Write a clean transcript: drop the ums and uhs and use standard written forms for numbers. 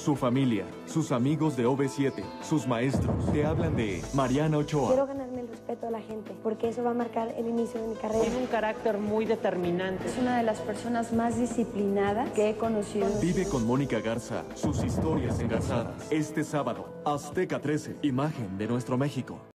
su familia, sus amigos de OV7, sus maestros. Te hablan de Mariana Ochoa. Quiero ganarme el respeto de la gente, porque eso va a marcar el inicio de mi carrera. Tiene un carácter muy determinante. Es una de las personas más disciplinadas que he conocido. Vive con Mónica Garza sus historias engarzadas. Este sábado, Azteca 13, imagen de nuestro México.